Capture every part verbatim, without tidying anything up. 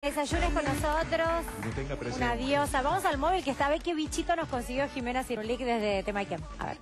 Desayunes con nosotros. Que tenga presente. Una diosa. Vamos al móvil que está a ver qué bichito nos consiguió Jimena Cirulic desde Temaiken. A ver.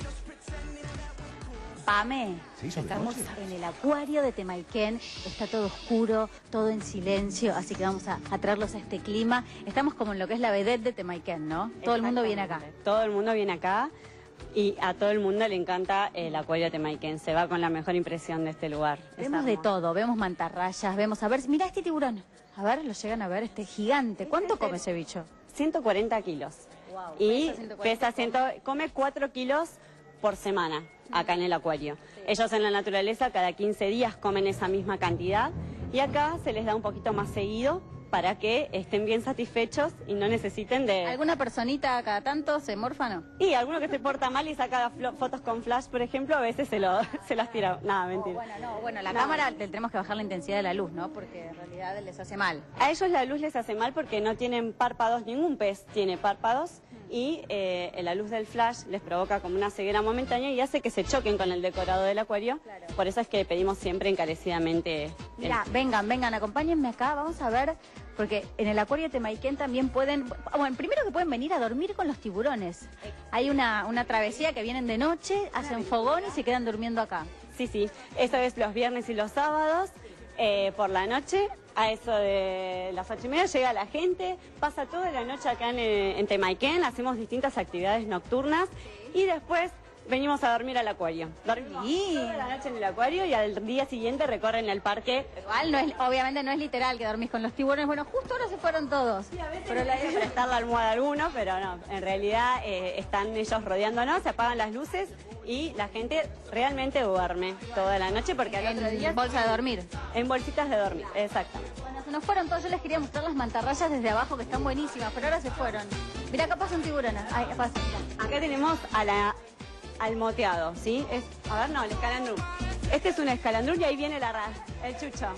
Pame, ¿Se hizo de estamos noche? en el acuario de Temaiken, está todo oscuro, todo en silencio, así que vamos a, a traerlos a este clima. Estamos como en lo que es la vedette de Temaiken, ¿no? Todo el mundo viene acá. Exactamente. Todo el mundo viene acá y a todo el mundo le encanta el acuario de Temaiken. Se va con la mejor impresión de este lugar. Es Vemos de hermoso. todo, vemos mantarrayas, vemos, a ver, mira este tiburón. A ver, lo llegan a ver, este gigante. ¿Cuánto Este es come el- ese bicho? ciento cuarenta kilos. Wow, Y pesa ciento cuarenta, pesa ciento, come cuatro kilos por semana acá en el acuario. Ellos en la naturaleza cada quince días comen esa misma cantidad y acá se les da un poquito más seguido para que estén bien satisfechos y no necesiten de... ¿Alguna personita cada tanto se morfa, no? Y alguno que se porta mal y saca flo- fotos con flash, por ejemplo, a veces se, lo, se las tira. Nada, mentira. Bueno, no, bueno, la No. cámara le tenemos que bajar la intensidad de la luz, ¿no? Porque en realidad les hace mal. A ellos la luz les hace mal porque no tienen párpados, ningún pez tiene párpados y eh, la luz del flash les provoca como una ceguera momentánea y hace que se choquen con el decorado del acuario. Claro. Por eso es que pedimos siempre encarecidamente... el- Mira, vengan, vengan, acompáñenme acá, vamos a ver, porque en el acuario de Temaiken también pueden, bueno, primero que pueden venir a dormir con los tiburones. Hay una, una travesía que vienen de noche, hacen fogón y se quedan durmiendo acá. Sí, sí, eso es los viernes y los sábados, eh, por la noche, a eso de las ocho y media llega la gente, pasa toda la noche acá en, eh, en Temaiken, hacemos distintas actividades nocturnas y después venimos a dormir al acuario. Dormimos Sí. toda la noche en el acuario y al día siguiente recorren el parque. Igual, no es, obviamente no es literal que dormís con los tiburones, bueno, justo ahora se fueron todos. Pero la idea es prestar la almohada a alguno, pero no, en realidad eh, están ellos rodeándonos, se apagan las luces y la gente realmente duerme toda la noche porque al otro día... En bolsa de dormir. En bolsitas de dormir, exactamente. Bueno, se nos fueron todos, yo les quería mostrar las mantarrayas desde abajo que están buenísimas, pero ahora se fueron. Mirá, acá pasa un tiburón, ahí pasa, mirá. Acá tenemos a la, al moteado, ¿sí? Es, a ver, no, el escalandrú. Este es un escalandrú y ahí viene la ra- el chucho.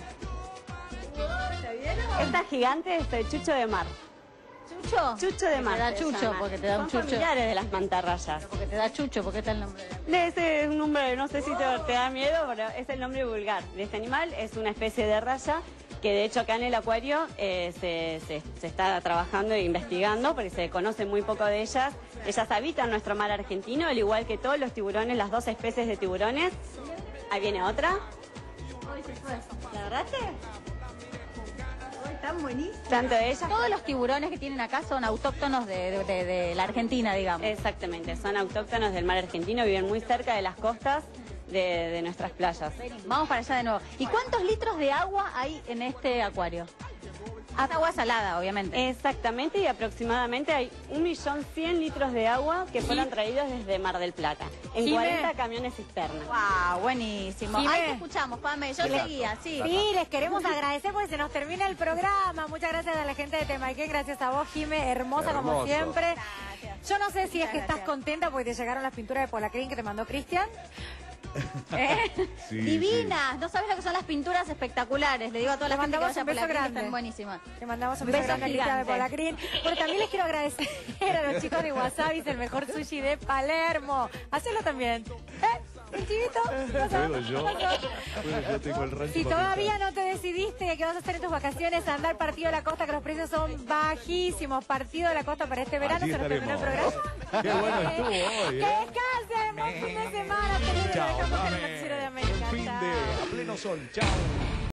Esta gigante es el chucho de mar. ¿Chucho? Chucho de mar. Te da se chucho, llama. porque te da un Son chucho. familiares de las mantarrayas. Porque te da chucho, porque está el nombre. Ese es un nombre, no sé si te, te da miedo, pero es el nombre vulgar de este animal. Es una especie de raya que de hecho acá en el acuario eh, se, se- se está trabajando e investigando porque se conoce muy poco de ellas. Ellas habitan nuestro mar argentino, al igual que todos los tiburones, las dos especies de tiburones. Ahí viene otra. ¿La agarraste? Están buenísimos. Tanto ellas... Todos los tiburones que tienen acá son autóctonos de, de- de- de la Argentina, digamos. Exactamente, son autóctonos del mar argentino, viven muy cerca de las costas de, de nuestras playas. Vamos para allá de nuevo. ¿Y cuántos litros de agua hay en este acuario? Es agua salada, obviamente. Exactamente, y aproximadamente hay un millón cien litros de agua que fueron traídos desde Mar del Plata, en Jimé. cuarenta camiones cisternas. ¡Wow! Buenísimo. Jimé. Ahí te escuchamos, Pame. Yo seguía, sí. Sí, les queremos agradecer porque se nos termina el programa. Muchas gracias a la gente de Temaiken, gracias a vos, Jime, hermosa como Hermoso. siempre. Yo no sé si es que Muchas estás gracias. contenta porque te llegaron las pinturas de Polacrín que te mandó Cristian. ¿Eh? Sí, Divinas. No sabes lo que son las pinturas espectaculares. Le digo a toda la Le gente que mandamos vaya un por beso la que grande. están buenísimas. Te mandamos un Un beso, beso grande a Cristian de gigante. Polacrín. Pero también les quiero agradecer a los chicos de Wasabi, el mejor sushi de Palermo. Hacelo también. ¿Eh? ¿El chivito? ¿Puedo yo? Bueno, yo tengo el rancho Si para todavía pintar. no te decidiste qué vas a hacer en tus vacaciones, anda al Partido de la Costa, que los precios son bajísimos. Partido de la Costa para este verano, Allí se nos terminó el estaremos. programa. Qué bueno estuvo hoy, Que ¿eh? descansen, buen fin de semana. Te Chao, dejamos en el dame. noticiero de América. Buen fin Chao. de a pleno sol. Chao.